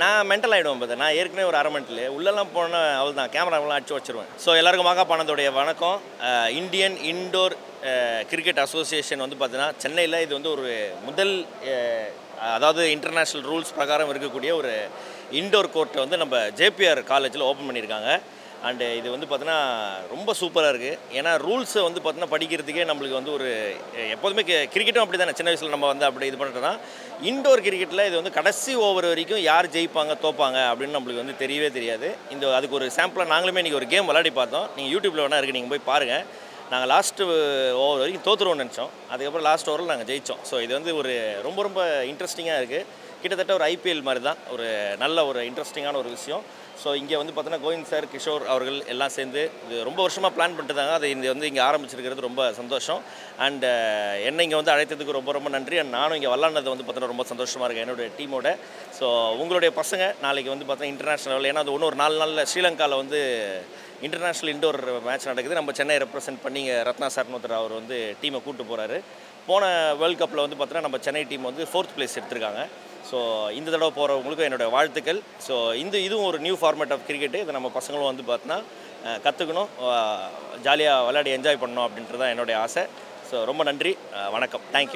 நான் மென்டல் ஆகிடுவேன் பதர். நான் ஏற்கனவே ஒரு அரை மென்டல் உள்ளெல்லாம் போனால் அவள் தான் கேமராவெல்லாம் அடிச்சு வச்சுருவேன். ஸோ எல்லாருக்கும் மாகாபானந்தோடைய வணக்கம். இந்தியன் இண்டோர் கிரிக்கெட் அசோசியேஷன் வந்து பார்த்தீங்கன்னா சென்னையில் இது வந்து ஒரு முதல் அதாவது இன்டர்நேஷ்னல் ரூல்ஸ் பிரகாரம் இருக்கக்கூடிய ஒரு இண்டோர் கோர்ட்டை வந்து நம்ம ஜேபிஆர் காலேஜில் ஓப்பன் பண்ணியிருக்காங்க. அண்டு இது வந்து பார்த்தீங்கன்னா ரொம்ப சூப்பராக இருக்குது. ஏன்னா ரூல்ஸை வந்து பார்த்தீங்கன்னா படிக்கிறதுக்கே நம்மளுக்கு வந்து ஒரு எப்போதுமே கிரிக்கெட்டும் அப்படி தானே, சின்ன வயசில் நம்ம வந்து அப்படி இது பண்ணிட்டோம்னா இண்டோர் கிரிக்கெட்டில் இது வந்து கடைசி ஓவர் வரைக்கும் யார் ஜெயிப்பாங்க தோப்பாங்க அப்படின்னு நம்மளுக்கு வந்து தெரியவே தெரியாது. அதுக்கு ஒரு சாம்பிளாக நாங்களுமே இன்றைக்கி ஒரு கேம் விளையாடி பார்த்தோம். நீங்கள் யூடியூப்பில் வேணா இருக்குது, நீங்கள் போய் பாருங்கள். நாங்கள் லாஸ்ட்டு ஓவர் வரைக்கும் தோற்றுருவோம்னு நினச்சோம். அதுக்கப்புறம் லாஸ்ட் ஓவரில் நாங்கள் ஜெயித்தோம். ஸோ இது வந்து ஒரு ரொம்ப இன்ட்ரெஸ்டிங்காக இருக்குது. கிட்டத்தட்ட ஒரு ஐபிஎல் மாதிரி தான், ஒரு நல்ல ஒரு இன்ட்ரெஸ்டிங்கான ஒரு விஷயம். ஸோ இங்கே வந்து பார்த்தீங்கன்னா கோவிந்த் சார், கிஷோர் அவர்கள் எல்லாம் சேர்ந்து இது ரொம்ப வருஷமாக பிளான் பண்ணிட்டுருந்தாங்க. அது வந்து இங்கே ஆரம்பிச்சிருக்கிறது ரொம்ப சந்தோஷம். அண்டு என்னை இங்கே வந்து அழைத்ததுக்கு ரொம்ப நன்றி. அண்ட் நானும் இங்கே விளாட்னது வந்து பார்த்தீங்கன்னா ரொம்ப சந்தோஷமாக இருக்குது என்னுடைய டீமோட. ஸோ உங்களுடைய பசங்க நாளைக்கு வந்து பார்த்தீங்கன்னா இன்டர்நேஷ்னல் லெவல், ஏன்னா அது ஒரு 4 நாளில் ஸ்ரீலங்காவில் வந்து இன்டர்நேஷ்னல் இண்டோர் மேட்ச் நடக்குது. நம்ம சென்னை ரெப்ரசென்ட் பண்ணி ரத்னா சார்னோத்தர் அவர் வந்து டீமை கூப்பிட்டு போகிறாரு. போன வேர்ல்டு கப்பில் வந்து பார்த்தீங்கன்னா நம்ம சென்னை டீம் வந்து 4th பிளேஸ் எடுத்திருக்காங்க. ஸோ இந்த தடவை போகிறவங்களுக்கும் என்னோடய வாழ்த்துக்கள். ஸோ இதுவும் ஒரு நியூ ஃபார்மேட் ஆஃப் கிரிக்கெட்டு. இதை நம்ம பசங்களும் வந்து பார்த்தீங்கன்னா கற்றுக்கணும், ஜாலியாக விளையாடி என்ஜாய் பண்ணணும் அப்படின்றது தான் என்னுடைய ஆசை. ஸோ ரொம்ப நன்றி, வணக்கம், தேங்க்யூ.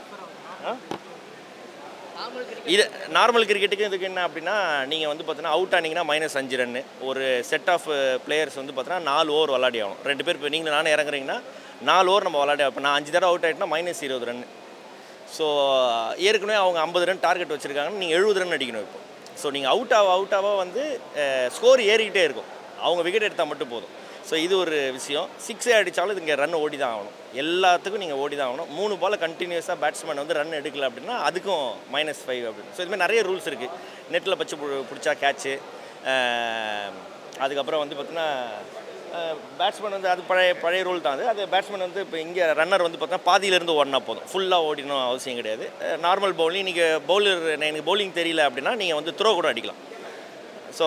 இது நார்மல் கிரிக்கெட்டுக்கு இதுக்கு என்ன அப்படின்னா, நீங்கள் வந்து பார்த்தீங்கன்னா அவுட் ஆனீங்கன்னா -5 ரன்னு. ஒரு செட் ஆஃப் பிளேயர்ஸ் வந்து பார்த்தீங்கன்னா 4 ஓவர் விளையாடி ஆகணும். 2 பேர் இப்போ நீங்கள் நானே இறங்குறீங்கன்னா 4 ஓவர் நம்ம விளையாடி. இப்போ நான் 5 தடவை அவுட் ஆகிட்டேன்னா -20 ரன்னு. ஸோ ஏற்கனவே அவங்க 50 ரன் டார்கெட் வச்சுருக்காங்கன்னு நீங்கள் 70 ரன் அடிக்கணும் இப்போ. ஸோ நீங்கள் அவுட் ஆக வந்து ஸ்கோர் ஏறிக்கிட்டே இருக்கும். அவங்க விக்கெட் எடுத்தால் மட்டும் போதும். ஸோ இது ஒரு விஷயம். 6 அடித்தாலும் இங்கே ரன் ஓடி தான் ஆகணும். எல்லாத்துக்கும் நீங்கள் ஓடி தான் ஆகணும். 3 பால் கண்டினியூஸாக பேட்ஸ்மேன் வந்து ரன் எடுக்கல அப்படின்னா அதுக்கும் -5 அப்படின்னு. ஸோ இதுமாதிரி நிறைய ரூல்ஸ் இருக்குது. நெட்டில் பச்சு பிடிச்சா கேட்ச்சு. அதுக்கப்புறம் வந்து பார்த்தீங்கன்னா பேட்ஸ்மேன் வந்து அது பழைய ரூல் தான். அது பேட்ஸ்மேன் வந்து இப்போ இங்கே ரன்னர் வந்து பார்த்தீங்கன்னா பாதியிலேருந்து ஓடினா போதும், ஃபுல்லாக ஓடினும் அவசியம் கிடையாது. நார்மல் பவுலிங் நீங்கள் எனக்கு பவுலிங் தெரியல அப்படின்னா நீங்கள் வந்து த்ரோ கூட அடிக்கலாம். ஸோ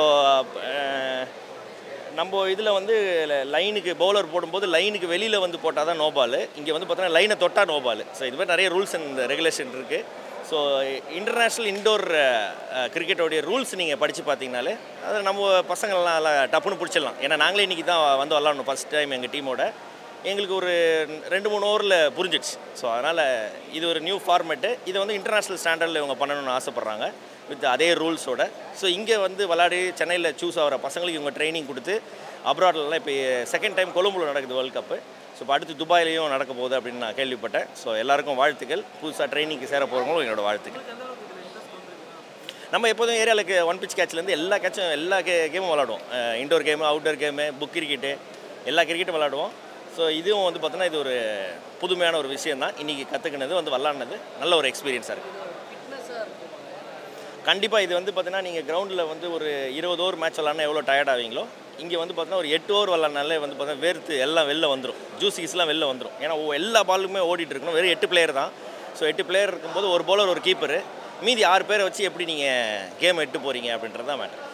நம்ம இதில் வந்து லைனுக்கு பவுலர் போடும்போது லைனுக்கு வெளியில் வந்து போட்டால் தான் நோ பால். இங்கே வந்து பார்த்தீங்கன்னா லைனை தொட்டால் நோ பால். ஸோ இது மாதிரி நிறைய ரூல்ஸ் அண்ட் ரெகுலேஷன் இருக்குது. ஸோ இன்டர்நேஷ்னல் இண்டோர் கிரிக்கெட்டோடைய ரூல்ஸ் நீங்கள் படித்து பார்த்தீங்கனாலே அது நம்ம பசங்கள்லாம் நல்லா டப்புன்னு பிடிச்சிடலாம். ஏன்னா நாங்களே இன்றைக்கி தான் வந்து விளாடணும் ஃபஸ்ட் டைம் எங்கள் டீமோட. எங்களுக்கு ஒரு 2-3 ஓவரில் புரிஞ்சிடுச்சு. ஸோ அதனால் இது ஒரு நியூ ஃபார்மேட்டு. இதை வந்து இன்டர்நேஷ்னல் ஸ்டாண்டர்டில் இவங்க பண்ணணும்னு ஆசைப்பட்றாங்க வித் அதே ரூல்ஸோட. ஸோ இங்கே வந்து விளையாடி சென்னையில் சூஸ் ஆகிற பசங்களுக்கு இவங்க ட்ரைனிங் கொடுத்து அப்ராட்லலாம் இப்போ 2nd டைம் கொழும்புல நடக்குது வேர்ல்டு கப்பு. ஸோ இப்போ அடுத்து துபாயிலையும் நடக்க போகுது அப்படின்னு நான் கேள்விப்பட்டேன். ஸோ எல்லாருக்கும் வாழ்த்துக்கள். புதுசாக ட்ரைனிங்க்கு சேர போகிறவங்களும் என்னோடய வாழ்த்துக்கள். நம்ம எப்போதும் ஏரியாவுக்கு 1 pitch கேட்ச்லேருந்து எல்லா கேமும் விளாடுவோம். Indoor game, outdoor game, book cricket, எல்லா கிரிக்கெட்டும் விளாடுவோம். ஸோ இதுவும் வந்து பார்த்தோன்னா இது ஒரு புதுமையான ஒரு விஷயம் தான். இன்றைக்கி கற்றுக்கினது வந்து விளாட்னது நல்ல ஒரு எக்ஸ்பீரியன்ஸாக இருக்குது. கண்டிப்பாக இது வந்து பார்த்தீங்கன்னா நீங்கள் கிரவுண்டில் வந்து ஒரு 20 ஓவர் மேட்ச் விளாட்னா எவ்வளோ டயர்ட் ஆவீங்களோ, இங்கே வந்து பார்த்தீங்கன்னா ஒரு 8 ஓவர் விளாட்னாலே வந்து பார்த்தீங்கன்னா வேர்த்து எல்லாம் வெளில வந்துடும், ஜூஸிஸ்லாம் வெளில வந்துடும். ஏன்னா எல்லா பாலுமே ஓடிட்டு இருக்கணும். வெறும் 8 பிளேயர் தான். ஸோ 8 பிளேயர் இருக்கும்போது ஒரு பவுலர், ஒரு கீப்பரு, மீதி 6 பேரை வச்சு எப்படி நீங்கள் கேம் எட்டு போகிறீங்க அப்படின்றது தான் மேட்டர்.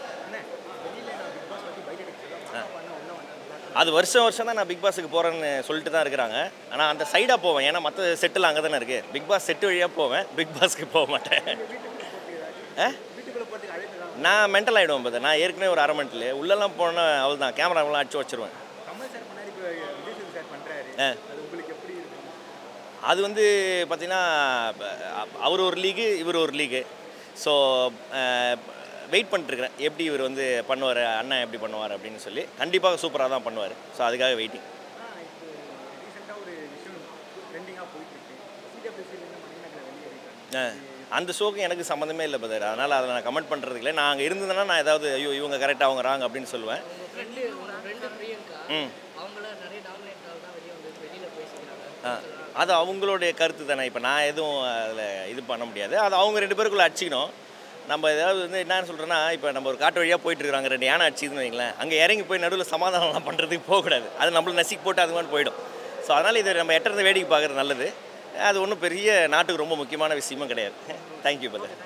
அது வருஷம் தான் நான் பிக் பாஸுக்கு போகிறேன்னு சொல்லிட்டு தான் இருக்கிறாங்க. ஆனால் அந்த சைடாக போவேன். ஏன்னா மற்ற செட்டெல்லாம் அங்கே தானே இருக்குது. பிக் பாஸ் செட்டு வழியாக போவேன், பிக் பாஸ்க்கு போக மாட்டேன். நான் மென்டல் ஆகிடுவேன் பதர். நான் ஏற்கனவே ஒரு அரை மென்டல் உள்ளெல்லாம் போனால் அவள் தான் கேமராவெல்லாம் அடிச்சு வச்சுருவேன். அது வந்து பார்த்திங்கன்னா அவர் ஒரு லீகு, இவர் ஒரு லீகு. ஸோ வெயிட் பண்ணிட்டுருக்கிறேன் எப்படி இவர் வந்து பண்ணுவார், அண்ணன் எப்படி பண்ணுவார் அப்படின்னு சொல்லி. கண்டிப்பாக சூப்பராக தான் பண்ணுவார். ஸோ அதுக்காக வெயிட்டிங். அந்த ஷோக்கு எனக்கு சம்மந்தமே இல்லை பதர். அதனால் அதை நான் கமெண்ட் பண்ணுறதுக்கு இல்லை. நான் அங்கே இருந்ததுன்னா நான் ஏதாவது ஐயோ இவங்க கரெக்டாக அவங்க ராங் அப்படின்னு சொல்லுவேன். அது அவங்களுடைய கருத்து தானே. இப்போ நான் எதுவும் அதில் இது பண்ண முடியாது. அது அவங்க 2 பேருக்குள்ளே அடிச்சிக்கணும். நம்ம ஏதாவது வந்து என்னன்னு சொல்கிறேன்னா, இப்போ நம்ம ஒரு காட்டு வழியாக போயிட்டுருக்காங்க, 2 யானை அடிச்சிதுன்னு வைங்களேன், அங்கே இறங்கி போய் நடுவில் சமாதானம்லாம் பண்ணுறதுக்கு போகக்கூடாது. அது நம்மளுக்கு நசிக்கு போட்டு அது மாதிரி போயிடும். ஸோ அதனால் இதை நம்ம எட்டுறது வேடிக்கை பார்க்குறது நல்லது. அது ஒன்றும் பெரிய நாட்டுக்கு ரொம்ப முக்கியமான விஷயமும் கிடையாது. தேங்க்யூ பதர்.